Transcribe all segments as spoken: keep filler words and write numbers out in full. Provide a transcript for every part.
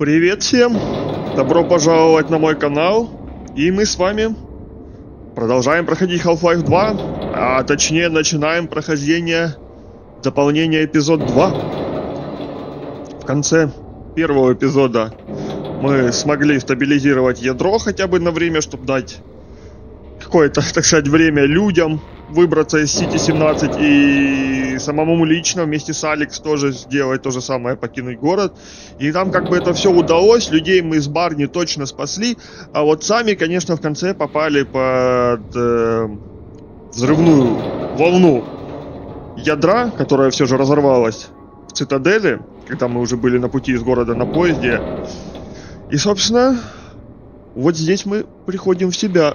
Привет всем! Добро пожаловать на мой канал. И мы с вами продолжаем проходить Half-Life два. А точнее начинаем прохождение дополнения эпизод два. В конце первого эпизода мы смогли стабилизировать ядро хотя бы на время, чтобы дать какое-то, так сказать, время людям выбраться из Сити семнадцать и самому лично вместе с Алекс тоже сделать то же самое, покинуть город. И там как бы это все удалось, людей мы из Барни точно спасли, а вот сами, конечно, в конце попали под э, взрывную волну ядра, которая все же разорвалась в цитадели, когда мы уже были на пути из города на поезде. И, собственно, вот здесь мы приходим в себя.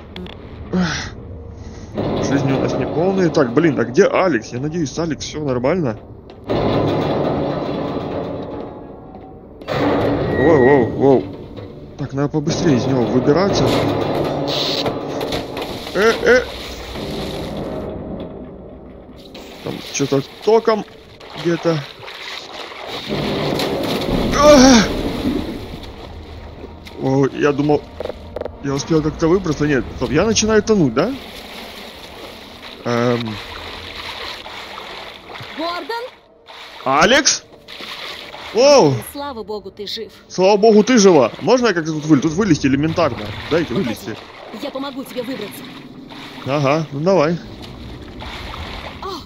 Жизнь у нас не полная. Так, блин, а где Алекс? Я надеюсь, с Алекс все нормально. Воу, воу, воу. Так, надо побыстрее из него выбираться. Э, э. Там что-то током где-то. О, я думал, я успел как-то выбраться. Нет, стоп, я начинаю тонуть, да? Эм... Гордон? Алекс? Оу! Слава богу, ты жив. Слава богу, ты жива. Можно я как-то тут вылезти? Тут вылезти элементарно. Дайте Погоди, вылезти. я помогу тебе выбраться. Ага, ну давай. О!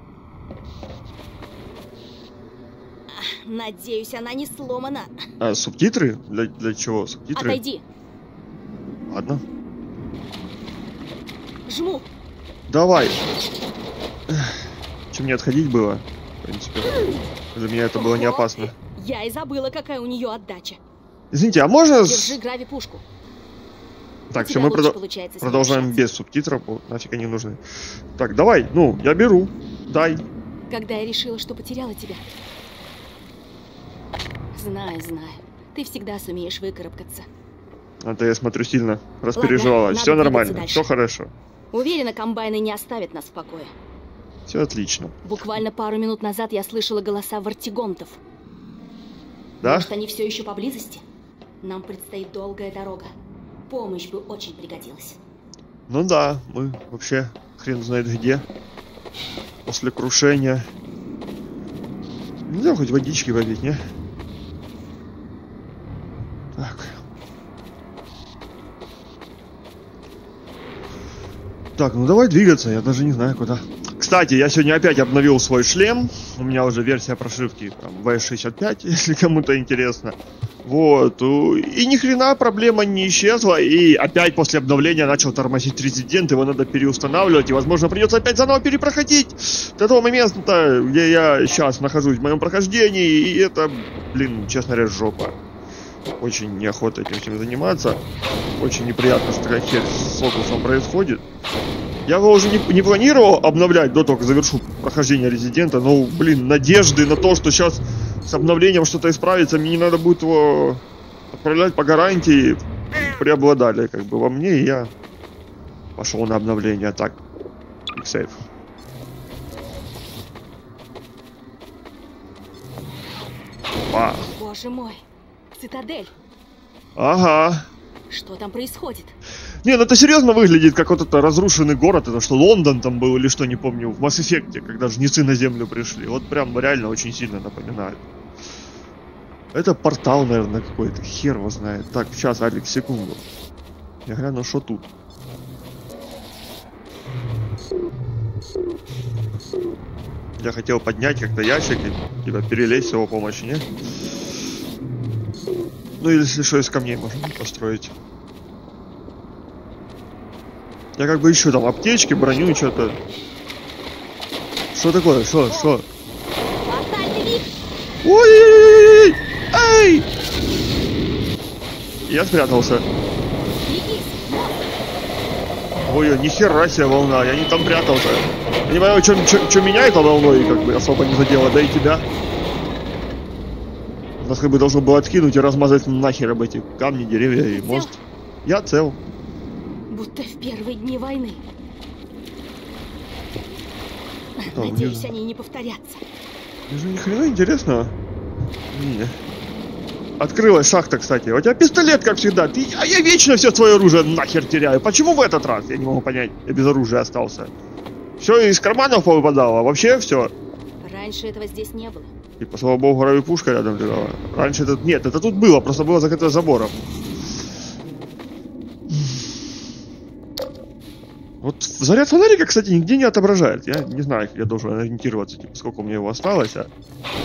Надеюсь, она не сломана. А, субтитры? Для, для чего? Субтитры? Отойди. Ладно. Жму. Давай. Чем мне отходить было? В принципе. Для меня это было не опасно. Я и забыла, какая у нее отдача. Извините, а можно... Держи грави-пушку. Так, все, мы продо... продолжаем без субтитров. О, нафиг они нужны. Так, давай, ну, я беру. Дай. Когда я решила, что потеряла тебя. Знаю, знаю. Ты всегда сумеешь выкарабкаться. А-то я смотрю, сильно распереживалась. Все нормально, все хорошо. Уверена, комбайны не оставят нас в покое. Все отлично. Буквально пару минут назад я слышала голоса вартигонтов. Да? Может, они все еще поблизости? Нам предстоит долгая дорога. Помощь бы очень пригодилась. Ну да, мы вообще хрен знает где. После крушения. Нельзя хоть водички попить, не? Так. Так, ну давай двигаться, я даже не знаю куда. Кстати, я сегодня опять обновил свой шлем. У меня уже версия прошивки вэ шестьдесят пять, если кому-то интересно. Вот. И ни хрена проблема не исчезла. И опять после обновления начал тормозить резидент. Его надо переустанавливать. И, возможно, придется опять заново перепроходить. До того момента, где я сейчас нахожусь в моем прохождении. И это, блин, честно говоря, жопа. Очень неохота этим всем заниматься. Очень неприятно, что такая херь с фокусом происходит. Я его уже не, не планировал обновлять до того, как завершу прохождение резидента. Но, блин, надежды на то, что сейчас с обновлением что-то исправится, мне не надо будет его отправлять по гарантии, преобладали как бы во мне, и я пошел на обновление. Так, сейф. Опа. Боже мой, цитадель. Ага. Что там происходит? Не, ну это серьезно выглядит, как вот это разрушенный город. Это что, Лондон там был или что, не помню, в Mass Effect, когда жнецы на землю пришли. Вот прям реально очень сильно напоминает. Это портал, наверное, какой-то. Хер его знает. Так, сейчас, Алекс, секунду. Я гляну, что тут. Я хотел поднять как-то ящик и типа перелезть с его помощью, не? Ну, если что, из камней можно построить. Я как бы ищу там аптечки, броню, что-то. Что такое? Что? Что? Ой-ой-ой! Эй! Я спрятался. Ой-ой, нихера себе волна, я не там прятался. Я не понимаю, что меня это волной как бы особо не задело, да и тебя. Нас как бы должно было откинуть и размазать нахер об эти камни, деревья и мост. Я цел. Будто в первые дни войны. Что, Надеюсь, не... они не повторятся. Мне же ни хрена интересного. Не. Открылась шахта, кстати. У тебя пистолет, как всегда. Ты... А я вечно все свое оружие нахер теряю. Почему в этот раз? Я не могу понять. Я без оружия остался. Все из карманов повыпадало. Вообще все. Раньше этого здесь не было. Типа, слава богу, горовая пушка рядом лежала. Раньше это... Нет, это тут было. Просто было закрыто забором. Вот заряд фонарика, кстати, нигде не отображает. Я не знаю, как я должен ориентироваться. Типа, сколько у меня его осталось, а...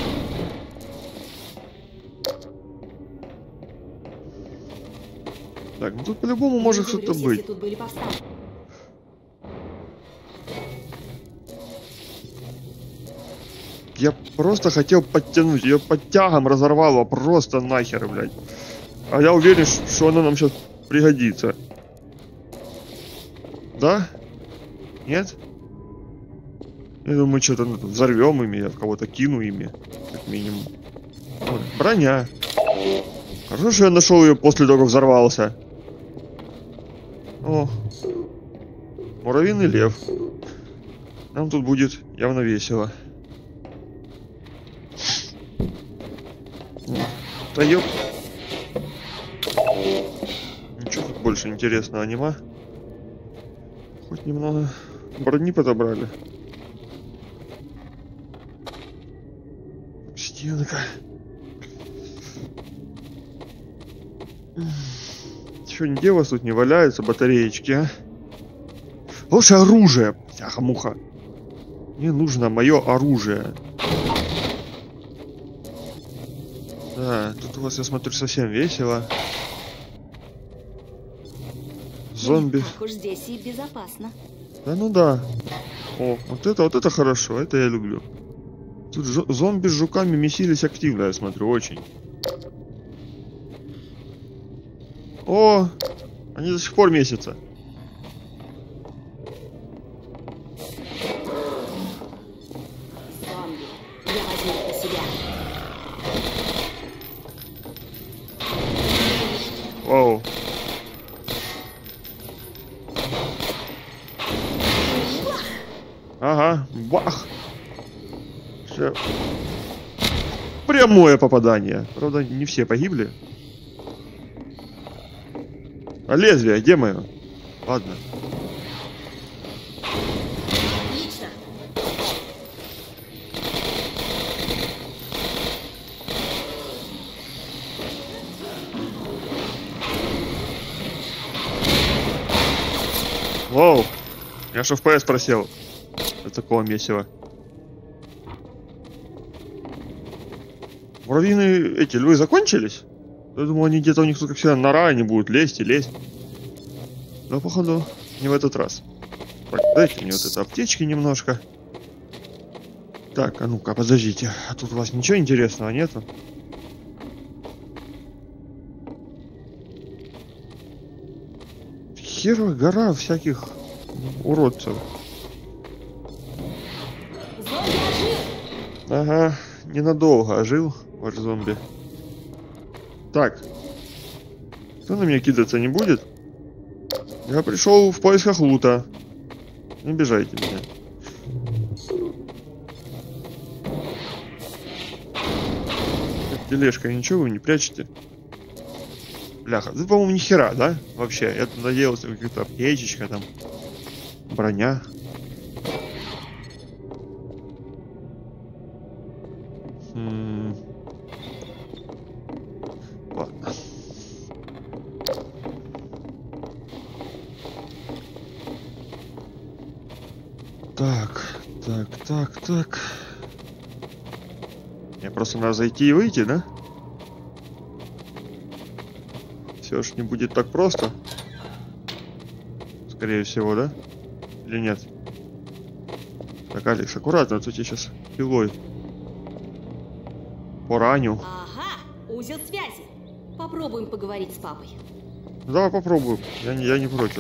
Так, ну тут по-любому может что-то быть. Тут были повстанцы. Я просто хотел подтянуть. Ее под тягом разорвало просто нахер, блядь. А я уверен, что она нам сейчас пригодится. Да? Нет? Я думаю, что-то ну, взорвем ими, я в кого-то кину ими. Как минимум. Вот, броня. Хорошо, что я нашел ее после того, как взорвался. О, муравьиный лев. Нам тут будет явно весело. Да ёп. Ничего тут больше интересного нема. Хоть немного брони подобрали. Стенка. Что, нигде у вас тут не валяются батареечки, а? Лучше оружие, бляха-муха. Мне нужно мое оружие. Да, тут у вас, я смотрю, совсем весело. Зомби. Так уж здесь и безопасно. Да ну да. О, вот это, вот это хорошо, это я люблю. Тут зомби с жуками месились активно, я смотрю, очень. О, они до сих пор месятся. Зомби, я возьму это на себя. Вау. Ага, бах. Все. Прямое попадание. Правда, не все погибли. А лезвие, где мое? Ладно. Отлично. Воу. Я ж эф пи эс просел. От такого месива. Муравьиные эти львы закончились? Я думал, они где-то у них тут, как всегда, нора, они будут лезть и лезть. Но, походу, не в этот раз. Так, дайте мне вот это аптечки немножко. Так, а ну-ка, подождите. А тут у вас ничего интересного нету? Херова гора всяких уродцев. Зомби ожил. Ага, ненадолго ожил ваш зомби. Так. Кто на меня кидаться не будет? Я пришел в поисках лута. Не обижайте меня. Так, тележка, ничего вы не прячете? Бляха, ты, по-моему, ни хера, да? Вообще, я надеялся, какая-то аптечечка там. Броня. М-м. Ладно. Так, так, так, так. Мне просто надо зайти и выйти, да? Все ж не будет так просто. Скорее всего, да? Или нет? Так, Алекс, аккуратно, а то тебе сейчас пилой пораню. Ага, узел связи. Попробуем поговорить с папой. Давай попробуем. Я не, я не против.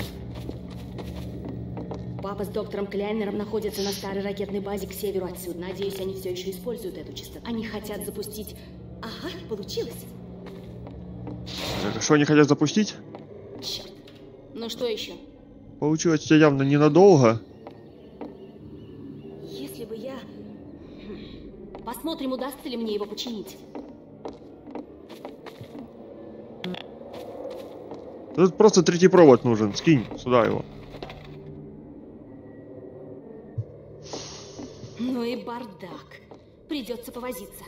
Папа с доктором Кляйнером находятся на старой ракетной базе к северу отсюда. Надеюсь, они все еще используют эту частоту. Они хотят запустить... Ага, получилось. Так, что они хотят запустить? Черт. Ну что еще? Получилось у тебя явно ненадолго. Если бы я... Хм. Посмотрим, удастся ли мне его починить. Тут просто третий провод нужен. Скинь сюда его. Ну и бардак. Придется повозиться.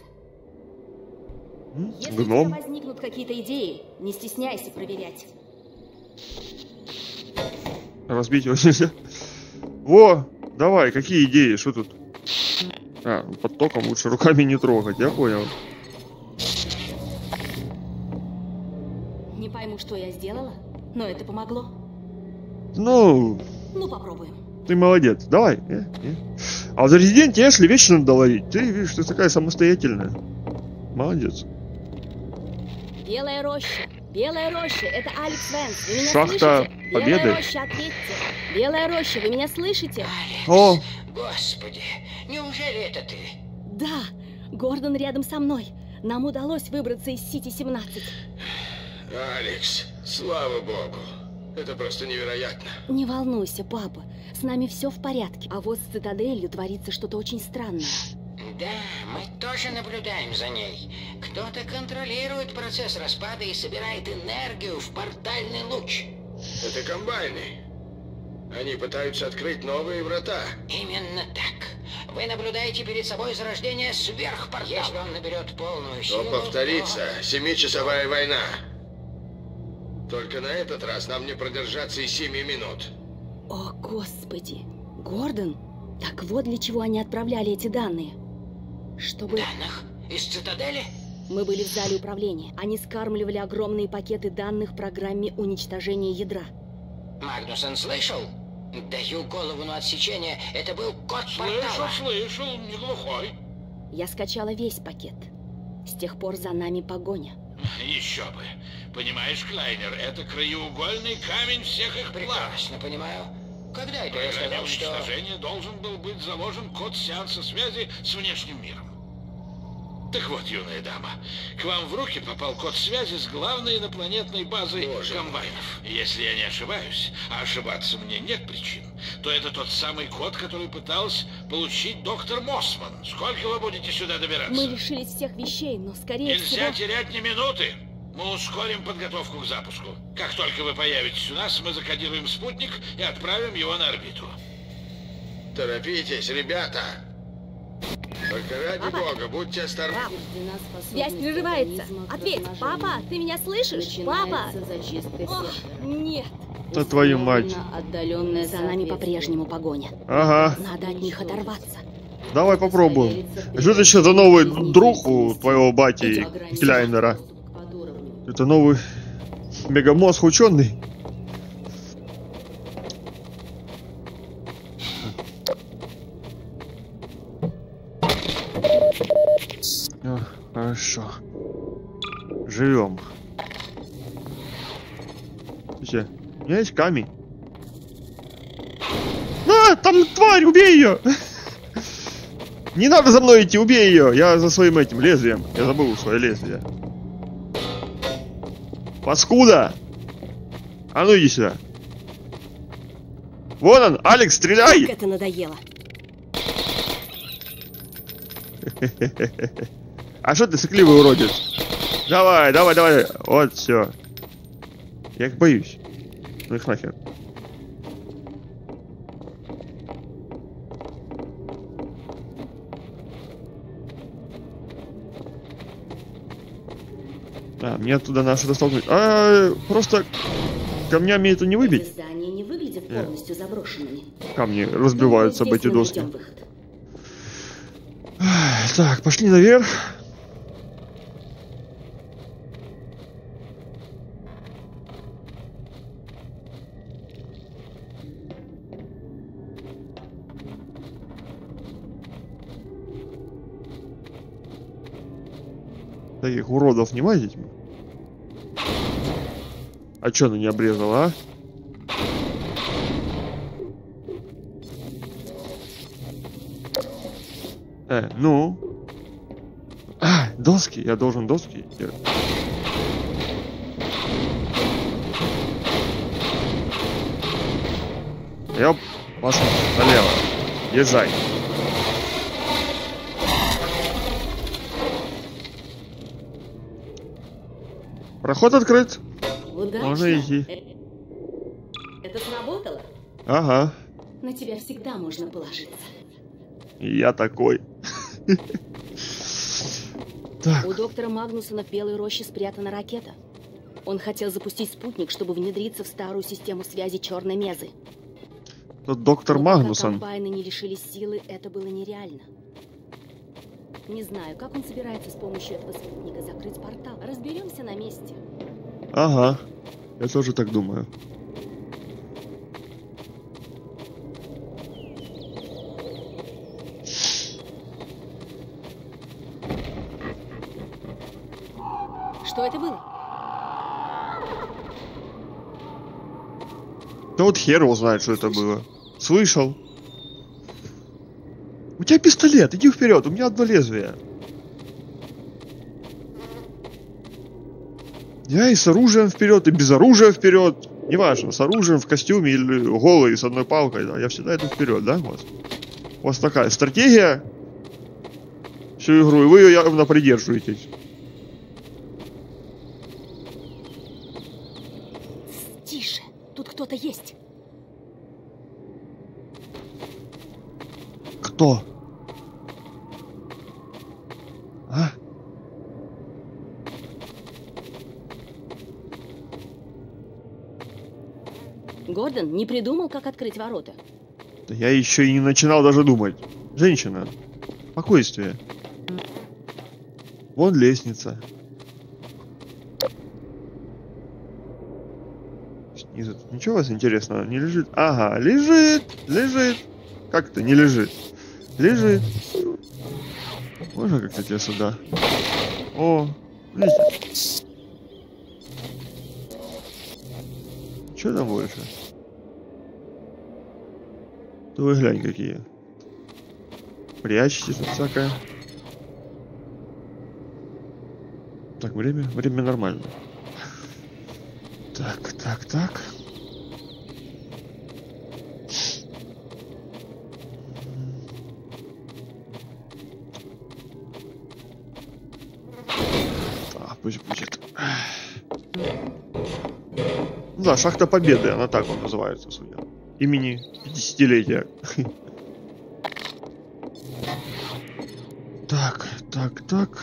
М? Если Гном. у тебя возникнут какие-то идеи, не стесняйся проверять. Разбить его нельзя. Во! Давай, какие идеи? Что тут? А, под током лучше руками не трогать, я понял. Не пойму, что я сделала, но это помогло. Ну, Ну, попробуем. ты молодец. Давай. Э, э. А в Resident Evil вечно надо ловить. Ты видишь, ты такая самостоятельная. Молодец. Белая роща. Белая роща. Это Алекс Венс. Вы меня Шахта слышите? Победы. Белая роща, ответьте. Белая роща, вы меня слышите? Алекс, О. Господи, неужели это ты? Да, Гордон рядом со мной. Нам удалось выбраться из Сити семнадцать. Алекс, слава богу. Это просто невероятно. Не волнуйся, папа. С нами все в порядке. А вот с Цитаделью творится что-то очень странное. Да, мы тоже наблюдаем за ней. Кто-то контролирует процесс распада и собирает энергию в портальный луч. Это комбайны. Они пытаются открыть новые врата. Именно так. Вы наблюдаете перед собой зарождение сверхпортала. Если он наберет полную силу... Но повторится семичасовая война. Только на этот раз нам не продержаться и семи минут. О, Господи. Гордон? Так вот для чего они отправляли эти данные. Чтобы... Данных? Из Цитадели? Мы были в зале управления. Они скармливали огромные пакеты данных программе уничтожения ядра. Магнусон слышал? Даю голову на отсечение. Это был код портала. слышал, не глухой. Я скачала весь пакет. С тех пор за нами погоня. Еще бы. Понимаешь, Клайнер, это краеугольный камень всех их планов. Прекрасно понимаю. Когда В это я программе сказал, что... уничтожения должен был быть заложен код сеанса связи с внешним миром. Так вот, юная дама, к вам в руки попал код связи с главной инопланетной базой Боже комбайнов. Если я не ошибаюсь, а ошибаться мне нет причин, то это тот самый код, который пытался получить доктор Моссман. Сколько вы будете сюда добираться? Мы лишились всех вещей, но скорее Нельзя всего... терять ни минуты. Мы ускорим подготовку к запуску. Как только вы появитесь у нас, мы закодируем спутник и отправим его на орбиту. Торопитесь, ребята. Только ради Папа? бога, будьте осторожны. Связь прерывается. Ответь, папа, ты меня слышишь? Папа! Ох, нет. Да твою мать. За нами по-прежнему погоня. Ага. Надо от них оторваться. Давай попробуем. Что это еще за новый друг у твоего бати Клайнера? Это новый мегамозг ученый. О, хорошо. Живем. Слушай, у меня есть камень. А, там тварь, убей ее! Не надо за мной идти, убей ее! Я за своим этим лезвием. Я забыл свое лезвие. Паскуда! А ну иди сюда. Вон он, Алекс, стреляй! Как это надоело. А что ты сыкливый уродец? Давай, давай, давай. Вот, все. Я их боюсь. Ну их нахер. А, мне оттуда надо что-то столкнуть. А, просто камнями это не выбить. Эти здания не выглядят полностью заброшенными. Камни разбиваются об Думаю, эти здесь мы доски. найдем выход. Так, пошли наверх. Таких уродов не мазить. А чё она не обрезала, а? Э, ну. А, доски. Я должен доски делать. Я пошел налево. Езжай. Проход открыт. Удачно. Можно идти. Это сработало? Ага. На тебя всегда можно положиться. Я такой. Так. У доктора Магнусона в Белой роще спрятана ракета. Он хотел запустить спутник, чтобы внедриться в старую систему связи Черной Мезы. Тут доктор Но Магнусон. пока комбайны не лишились силы, это было нереально. Не знаю, как он собирается с помощью этого спутника закрыть портал. Разберемся на месте. Ага. Я тоже так думаю. Что это было? Да вот хер его знает, что это было. Слышал. У тебя пистолет, иди вперед, у меня одно лезвие. Я и с оружием вперед, и без оружия вперед. Неважно, с оружием, в костюме или голый, с одной палкой. Да, я всегда иду вперед, да? Вот. У вас такая стратегия всю игру, и вы ее явно придерживаетесь. Тише, тут кто-то есть. Кто? А? Гордон не придумал, как открыть ворота. Да я еще и не начинал даже думать. Женщина, спокойствие. Вон лестница. Снизу тут ничего у вас интересного не лежит? Ага, лежит, лежит. Как это не лежит? Лежит. Можно как-то тебе сюда? О, видите? Что там больше? Да вы глянь какие. Прячьте тут всякое. Так, время, время нормально. Так, так, так. А, пусть будет. Ну да, шахта Победы, она так он называется, судя. Имени пятидесятилетия. Так, так, так.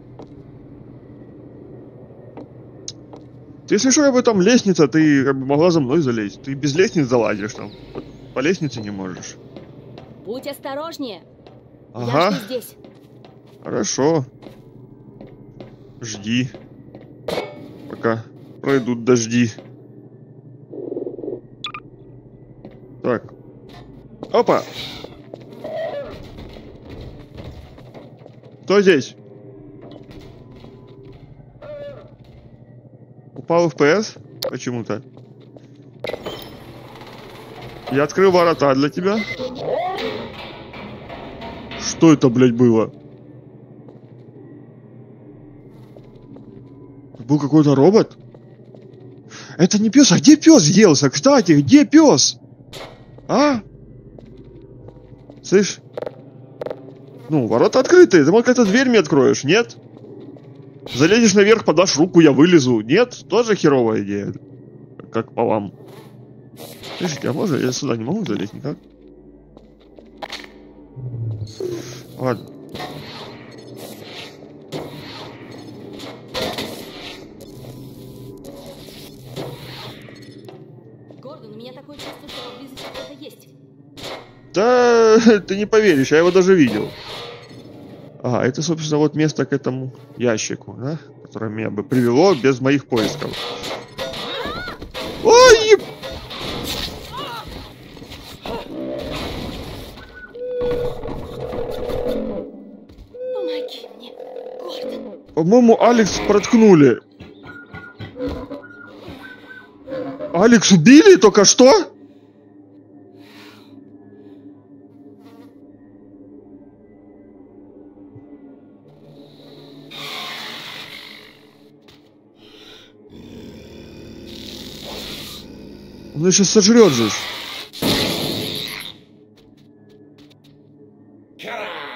Если что, об этом лестница, ты как бы могла за мной залезть. Ты без лестниц залазишь там. По лестнице не можешь. Будь осторожнее. Ага. Я жду здесь. Хорошо. Жди. Пока пройдут дожди. Так. Опа! Кто здесь? Упал эф пи эс? Почему-то. Я открыл ворота для тебя. Что это, блядь, было? Был какой-то робот? Это не пес, а где пес делся? Кстати, где пес? А? Слышь? Ну, ворота открытые. Ты, может, как-то дверь мне откроешь, нет? Залезешь наверх, подашь руку, я вылезу. Нет? Тоже херовая идея. Как по вам. Слушайте, а можно я сюда не могу залезть никак? Ладно. Гордон, у меня такое чувство, что поблизости кто-то есть. Да, ты не поверишь, я его даже видел. Ага, это, собственно, вот место к этому ящику, да? Которое меня бы привело без моих поисков. Ой! еб- Помоги мне, Гордон. По-моему, Алекс проткнули. Алекс убили только что? Он ее сейчас сожрет же.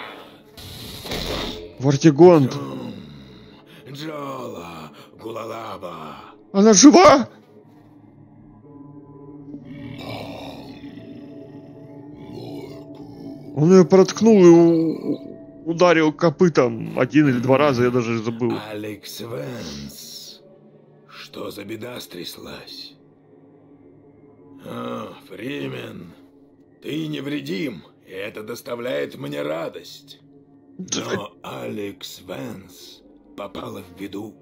Вартигонт. Джола, Гулала, Браво! Она жива? Он ее проткнул и у- ударил копытом один или два раза, я даже забыл. Алекс Венс. Что за беда стряслась? А, Фримен, ты невредим, и это доставляет мне радость. Но Алекс Венс попала в беду.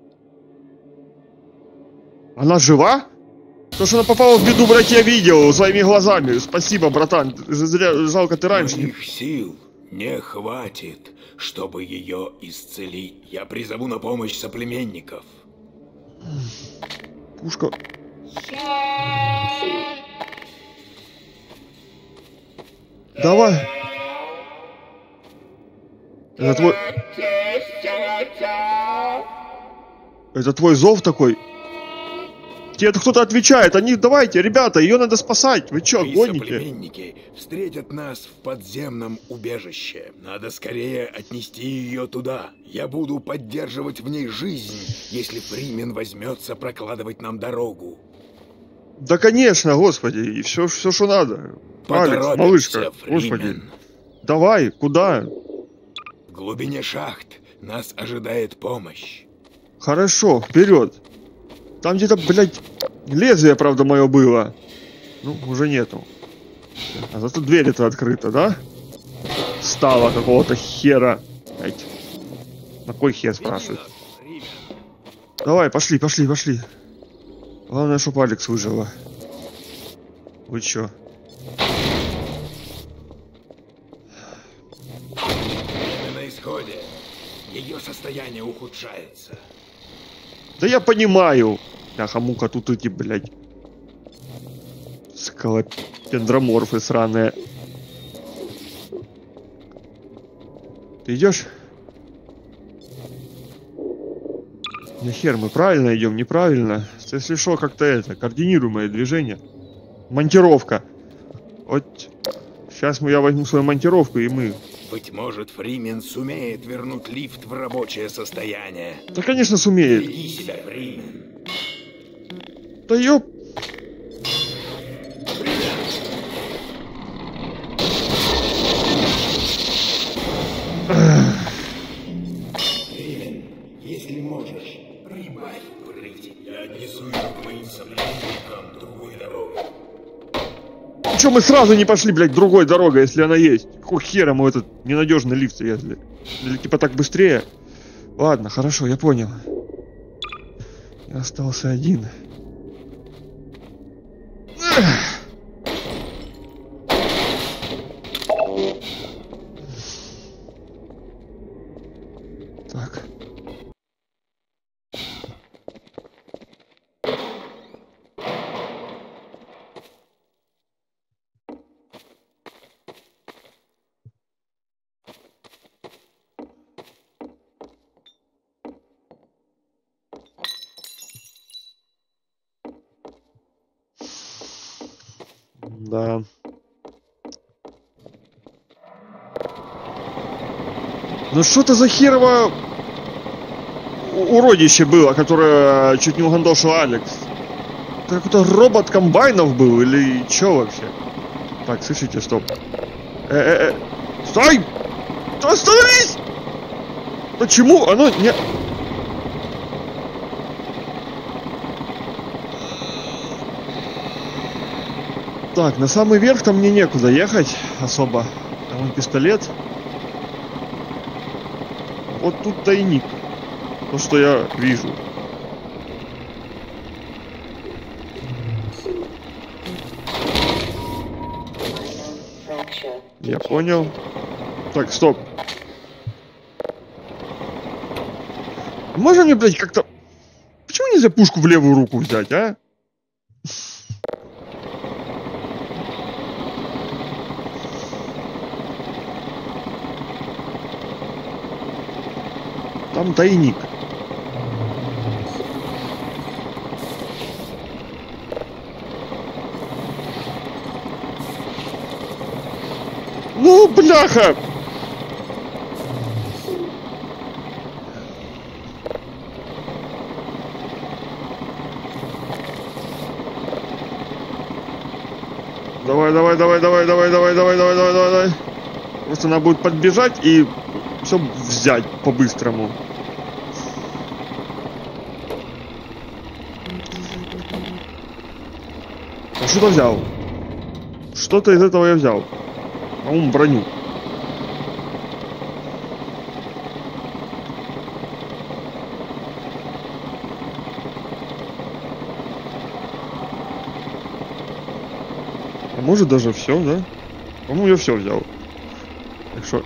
Она жива? То, что она попала в беду, блядь, я видел своими глазами. Спасибо, братан. Зря, жалко, ты раньше не... Моих сил не хватит, чтобы ее исцелить. Я призову на помощь соплеменников. Пушка. Давай. Это твой... Это твой зов такой? Тебе кто-то отвечает. Они, давайте, ребята, ее надо спасать. Вы чё, Мои гоните? соплеменники встретят нас в подземном убежище. Надо скорее отнести ее туда. Я буду поддерживать в ней жизнь, если Фримен возьмется прокладывать нам дорогу. Да, конечно, господи. И все, все, что надо. Алекс, малышка, господи. Давай, куда? В глубине шахт нас ожидает помощь. Хорошо, вперед. Там где-то, блядь, лезвие, правда, мое было. Ну, уже нету. А зато дверь это открыта, да? Стало какого-то хера. Блядь. На кой хер спрашивают? Давай, пошли, пошли, пошли. Главное, чтобы Алекс выжила. Вы чё? На исходе. Ее состояние ухудшается. Да я понимаю. Бляха-мука, тут эти, блядь, скалопендроморфы сраные. Ты идешь? Не хер, мы правильно идем, неправильно. Если что, как-то это, координируемое движение. Монтировка. Вот сейчас я возьму свою монтировку, и мы... Быть может, Фримен сумеет вернуть лифт в рабочее состояние. Да, конечно, сумеет. Береги себя, Фримен. Да ёп... Фримен, если можешь, прибавь прыть. Я отнесу ее к моим соплеменникам другой дорогой. Чё мы сразу не пошли, блядь, другой дорогой, если она есть? Какого хера мы в этот ненадежный лифт, если... Или типа так быстрее? Ладно, хорошо, я понял. Я остался один. Так. Да. Ну что это за херово уродище было, которое чуть не угандошил Алекс? Это какой-то робот комбайнов был или что вообще? Так, слышите, стоп. Э-э-э. Стой! Остановись! Почему оно не... Так, на самый верх там мне некуда ехать особо. Там вон пистолет. Вот тут тайник. То, что я вижу. Я понял. Так, стоп. Можно мне, блядь, как-то... Почему нельзя пушку в левую руку взять, а? Там тайник. Ну, бляха! Давай, давай, давай, давай, давай, давай, давай, давай, давай, давай, давай. Просто надо будет подбежать и все взять по-быстрому. А что-то взял. Что-то из этого я взял. По-моему, броню. А может даже все, да? По-моему, я все взял. Так что...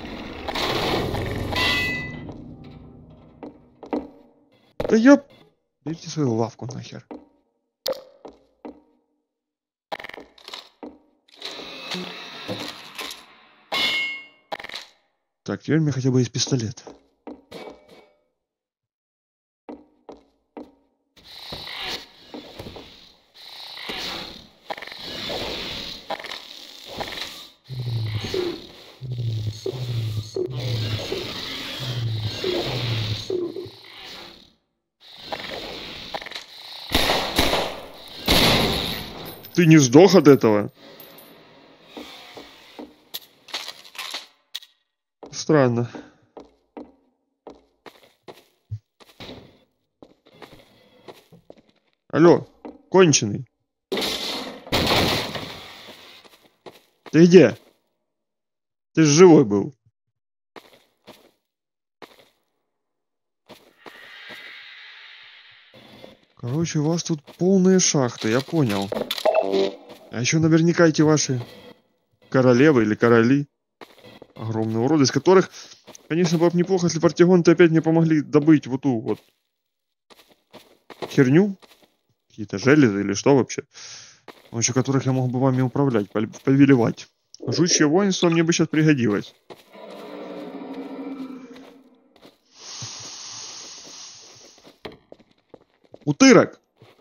Да ёп... Берите свою лавку нахер. Так, теперь мне хотя бы есть пистолет. Ты не сдох от этого? Странно. Алло, конченый. Ты где? Ты ж живой был. Короче, у вас тут полные шахты, я понял. А еще наверняка эти ваши королевы или короли. Огромные уроды, из которых, конечно, было бы неплохо, если Вартигонты опять мне помогли добыть вот ту вот херню. Какие-то железы или что вообще. С помощью которых я мог бы вами управлять, повелевать. Жучье воинство мне бы сейчас пригодилось. Утырок!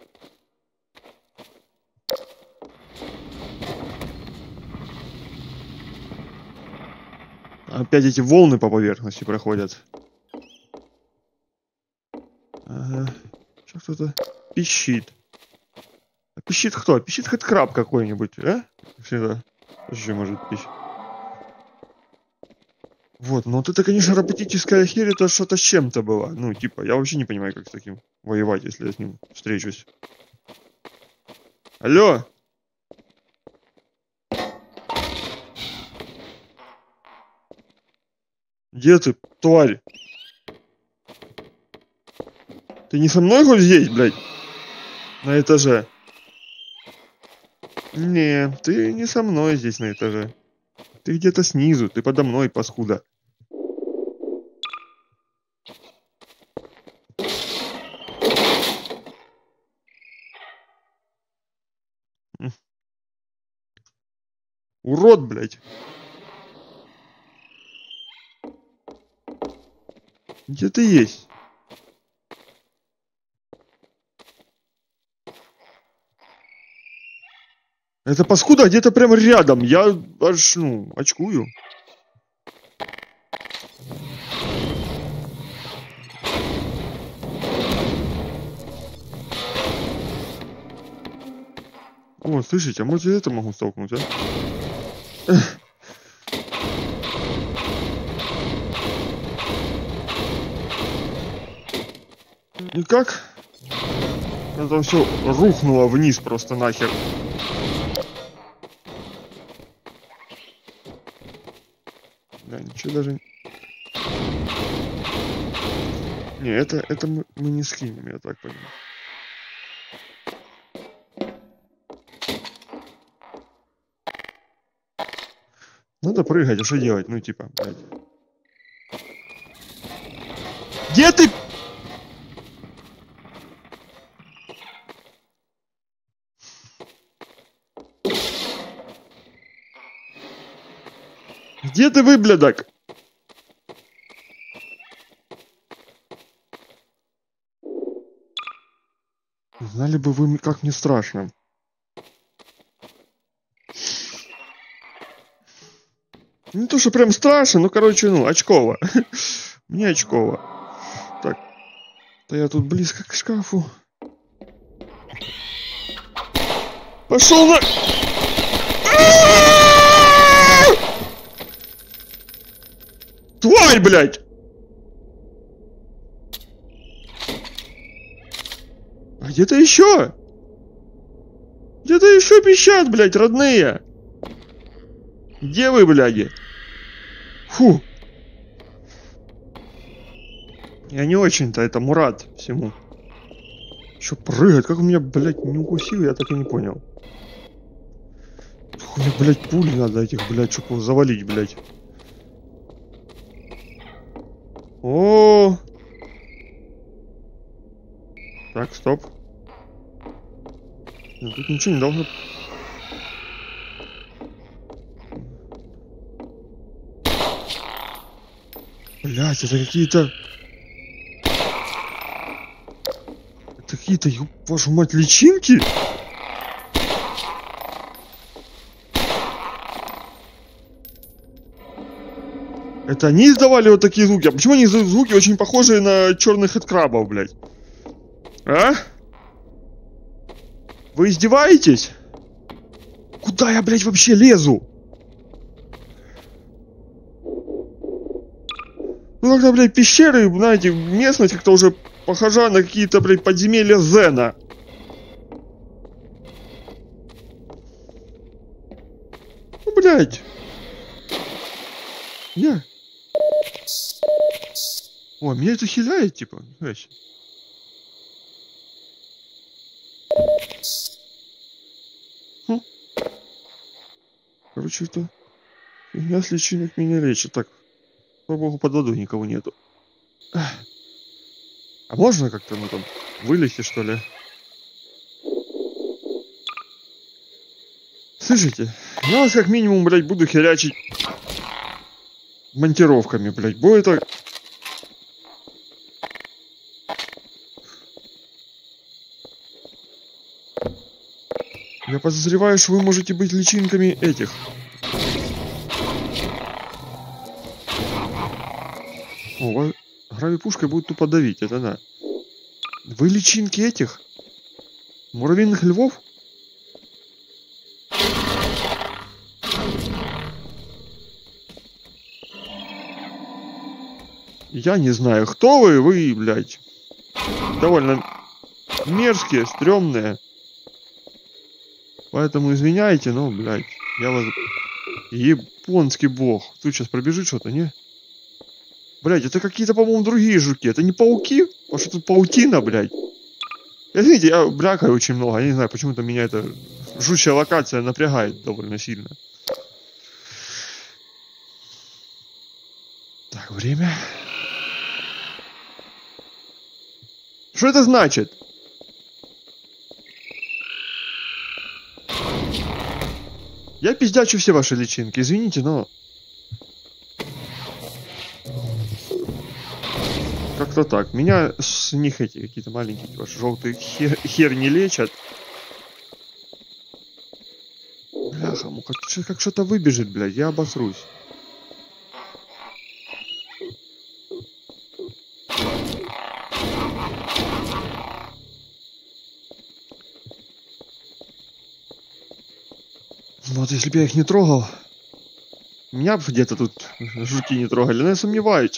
Опять эти волны по поверхности проходят. Ага. Что кто-то пищит. А пищит кто? Пищит хоть краб какой-нибудь, а? Всегда. Еще может пищить. Вот, ну вот это, конечно, роботическая херь, это что-то с чем-то было. Ну, типа, я вообще не понимаю, как с таким воевать, если я с ним встречусь. Алло! Где ты, тварь? Ты не со мной хоть здесь, блядь? На этаже? Не, ты не со мной здесь на этаже. Ты где-то снизу, ты подо мной, паскуда. Урод, блядь. Где ты есть? Это паскуда где-то прямо рядом. Я аж, ну, очкую. О, слышите, а может я это могу столкнуть, а? Никак? Это все рухнуло вниз просто нахер. Да, ничего даже... Не, это, это мы, мы не скинем, я так понимаю. Надо прыгать, а что делать? Ну, типа, блядь. Где ты? Где ты, выблядок? Знали бы вы, как мне страшно. Не то, что прям страшно, но, короче, ну, очково. Мне очково. Так. Да я тут близко к шкафу. Пошел на... Тварь, блядь! А где-то еще? Где-то еще пищат, блядь, родные. Где вы, бляди? Фу. Я не очень-то, это Мурат всему. Что прыгает? Как у меня, блядь, не укусил, я так и не понял. У меня, блядь, пули надо этих, блядь, чтобы завалить, блядь. О. Так, стоп. Ну, тут ничего не должно. Блять, это какие-то... Это какие-то, ёб вашу мать, личинки? Это они издавали вот такие звуки? А почему они издают звуки очень похожие на черных хэдкрабов, блядь? А? Вы издеваетесь? Куда я, блядь, вообще лезу? Ну, когда, блядь, пещеры, знаете, местность как-то уже похожа на какие-то, блядь, подземелья Зена. Ну, блядь. Я... О, меня это хиляет, типа. Знаешь. Хм. Короче, это... Фигня с личинок меня лечит. Так. Слава богу, под водой никого нету. А можно как-то, ну там, вылезти, что ли? Слышите, я вас как минимум, блядь, буду херячить монтировками, блядь. Бо это... Я подозреваю, что вы можете быть личинками этих. О, вас гравипушкой будет тупо давить, это да. Вы личинки этих? Муравьиных львов? Я не знаю, кто вы, вы, блядь, довольно мерзкие, стрёмные. Поэтому извиняйте, но, блядь, я вас... Японский бог. Тут сейчас пробежит что-то, не? Блядь, это какие-то, по-моему, другие жуки. Это не пауки? А что тут паутина, блядь? Я, видите, я брякаю очень много. Я не знаю, почему-то меня эта жучья локация напрягает довольно сильно. Так, время. Что это значит? Я пиздячу все ваши личинки, извините, но... Как-то так. Меня с них эти какие-то маленькие ваши желтые хер, хер не лечат. Бляха, муха, как что-то выбежит, блядь, я обосрусь. Вот если бы я их не трогал, меня бы где-то тут жуки не трогали, но я сомневаюсь.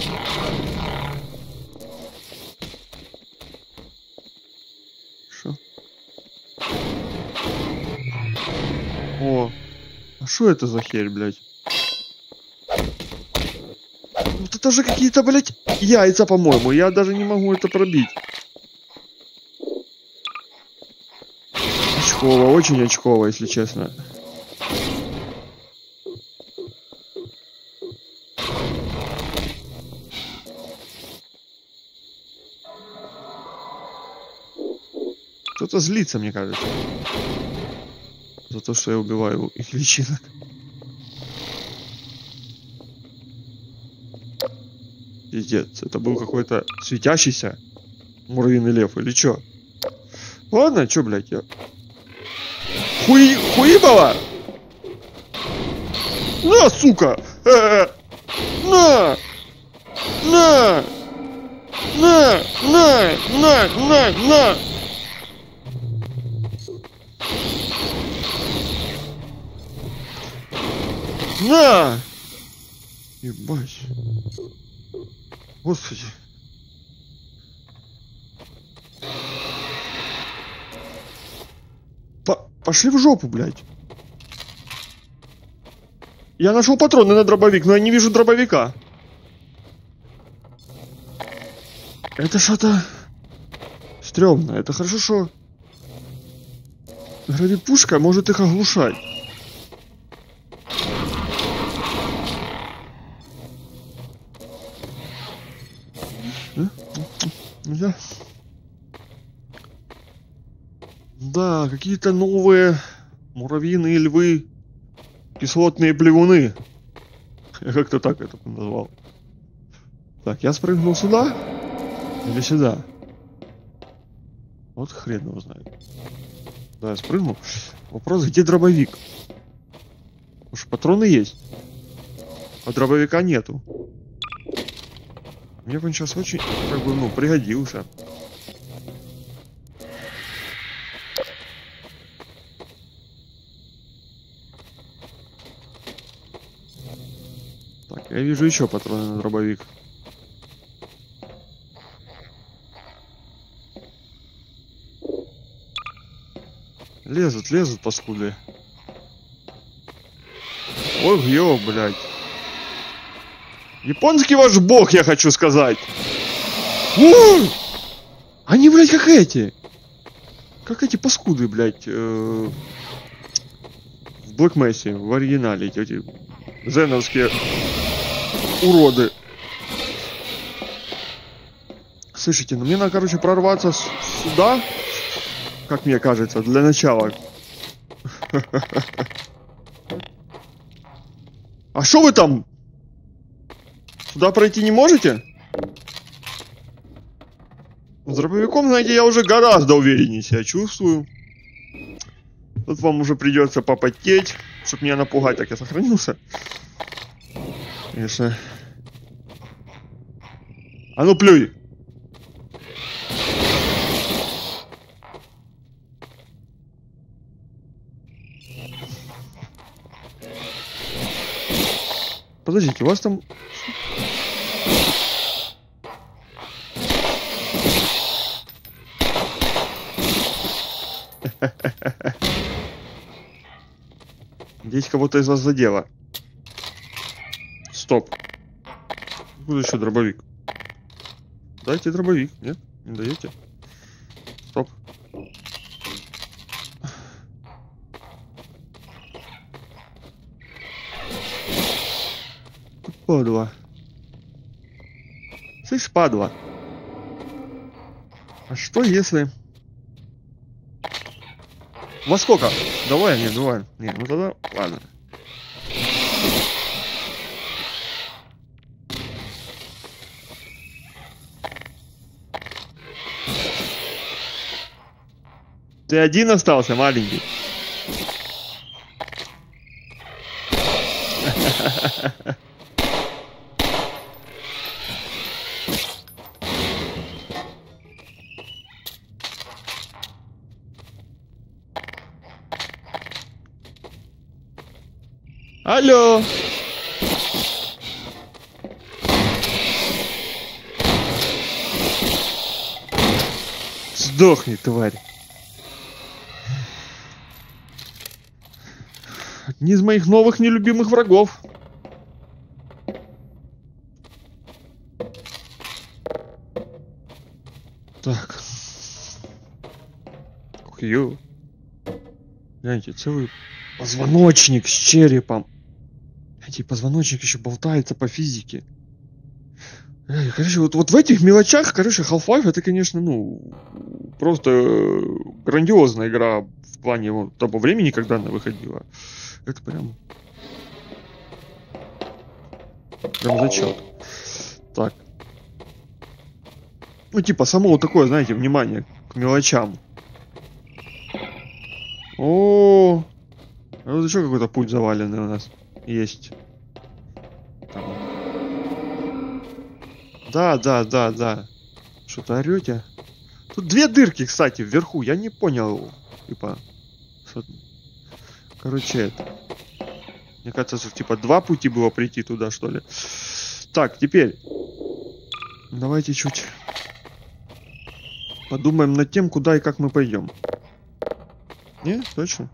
Шо? О, а что это за херь, блядь? Вот это же какие-то, блядь, яйца, по-моему, я даже не могу это пробить. Очково, очень очково, если честно. Кто-то злится, мне кажется. За то, что я убиваю их личинок. Пиздец, это был какой-то светящийся муравьиный лев или чё? Ладно, чё, блядь, я... Хуи... Хуибова! На, сука! Э-э-э! На! На! На! На! На! На! На! На! Ебать. Господи. По Пошли в жопу, блядь. Я нашел патроны на дробовик, но я не вижу дробовика. Это что-то стрёмно. Это хорошо, что гравипушка может их оглушать. Да, да, какие-то новые муравьиные львы, кислотные плевуны. Я как-то так это назвал. Так, я спрыгнул сюда или сюда? Вот хрен его знает. Да, я спрыгнул. Вопрос, где дробовик? Потому что патроны есть, а дробовика нету. Мне бы он сейчас очень, как бы, ну, пригодился. Так, я вижу еще патроны на дробовик. Лезут, лезут, паскуды. Ой, ё, блядь. Японский ваш бог, я хочу сказать. Ой! Они, блядь, как эти. Как эти паскуды, блядь. Э в Black Mesa, в оригинале. Эти, эти зеновские уроды. Слышите, ну мне надо, короче, прорваться сюда. Как мне кажется, для начала. А что вы там? Сюда пройти не можете? С дробовиком, знаете, я уже гораздо увереннее себя чувствую. Тут вам уже придется попотеть, чтобы меня напугать. Так, я сохранился. Конечно. А ну плюй! Подождите, у вас там... Здесь кого-то из вас задело. Стоп. Буду еще дробовик. Дайте дробовик. Нет? Не даете? Стоп. Падла. Слышь, падла. А что если... Во сколько? Давай, не, давай. Не, ну тогда ладно. Ты один остался, маленький. Алло! Сдохни, тварь! Одни из моих новых нелюбимых врагов. Так. Ух, ё. Гляньте, целый позвоночник с черепом. Эти позвоночник еще болтается по физике. Короче, вот, вот в этих мелочах, короче, Half-Life это, конечно, ну, просто грандиозная игра в плане вот, того времени, когда она выходила. Это прям... Прям зачет. Так. Ну, типа, само вот такое, знаете, внимание к мелочам. О, а вот еще какой-то путь заваленный у нас есть. Там. Да, да, да, да. Что-то орете? Тут две дырки, кстати, вверху. Я не понял. Типа. Что... Короче, это. Мне кажется, что типа два пути было прийти туда, что ли. Так, теперь давайте чуть подумаем над тем, куда и как мы пойдем. Не, точно.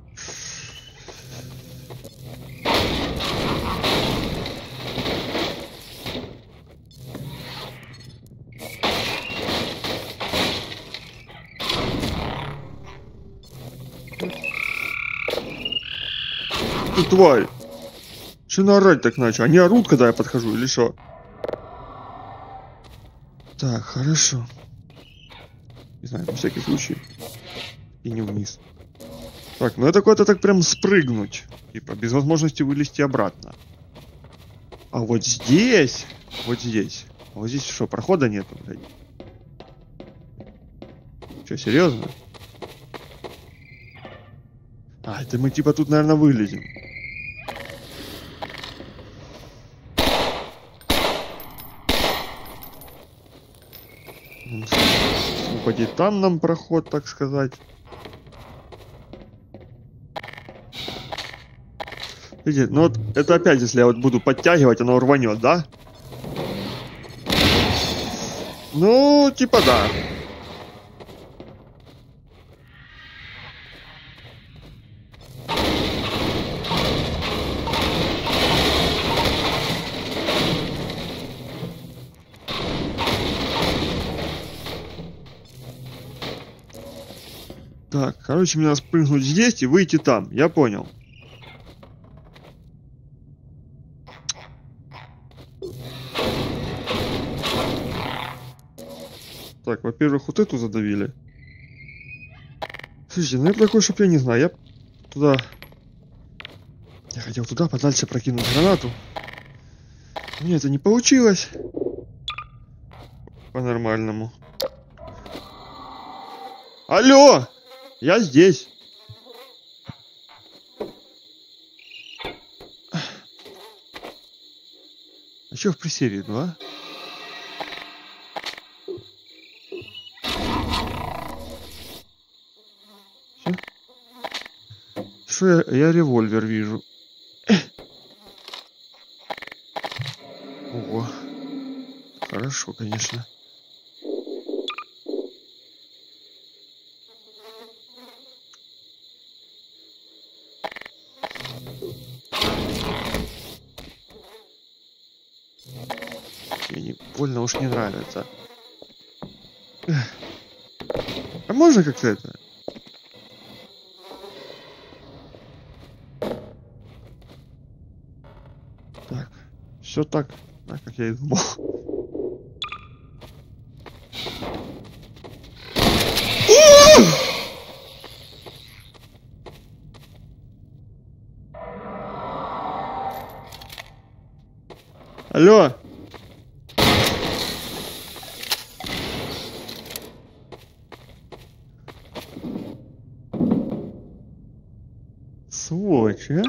Ты тварь! Че наорать так начал? Они орут, когда я подхожу, или что? Так, хорошо. Не знаю, на всякий случай. И не вниз. Так, ну это куда-то так прям спрыгнуть. Типа, без возможности вылезти обратно. А вот здесь... Вот здесь. А вот здесь что, прохода нету, блядь? Че, серьезно? А, это мы типа тут, наверное, вылезем. Упади, там нам проход, так сказать. Видите, ну вот это опять, если я вот буду подтягивать, оно рванет, да? Ну, типа да. Так, короче, мне надо спрыгнуть здесь и выйти там. Я понял. Так, во-первых, вот эту задавили. Слушайте, ну я такой, чтоб я не знаю. Я туда... Я хотел туда подальше прокинуть гранату. Мне это не получилось. По-нормальному. Алло! Я здесь. А что в пресерии два? Что я, я револьвер вижу. Ого. Хорошо, конечно. Мне больно уж не нравится. А можно как-то это? Так, все так, так как я и думал. Алло. Сволочь, а?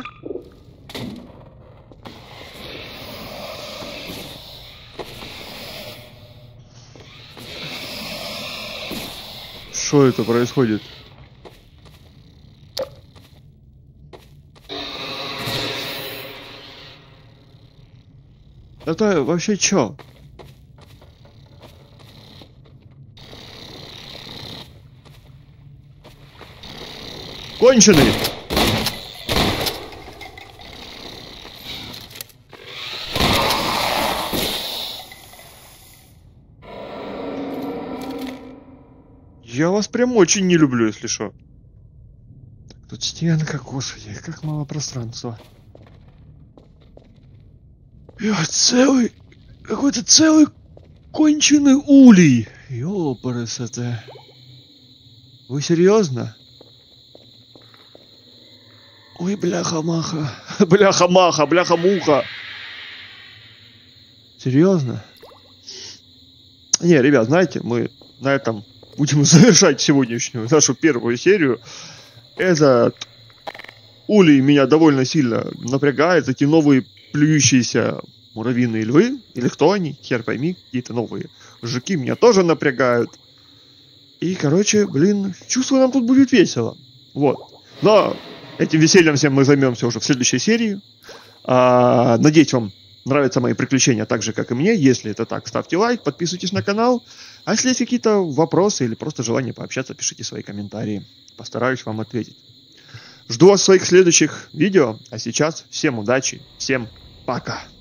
Что это происходит? Это вообще чё? Конченый! Я вас прям очень не люблю, если что. Так, тут стенка, господи, как мало пространства. Я целый... Какой-то целый конченый улей. Ёпарасоте. Вы серьезно? Ой, бляха-маха. Бляха-маха, бляха-муха. Серьезно? Не, ребят, знаете, мы на этом будем завершать сегодняшнюю нашу первую серию. Этот улей меня довольно сильно напрягает. Эти новые плюющиеся муравьиные львы, или кто они, хер пойми, какие-то новые жуки меня тоже напрягают. И, короче, блин, чувствую, нам тут будет весело. Вот. Но этим весельем всем мы займемся уже в следующей серии. А, надеюсь, вам нравятся мои приключения так же, как и мне. Если это так, ставьте лайк, подписывайтесь на канал. А если есть какие-то вопросы или просто желание пообщаться, пишите свои комментарии. Постараюсь вам ответить. Жду вас в своих следующих видео. А сейчас всем удачи, всем пока.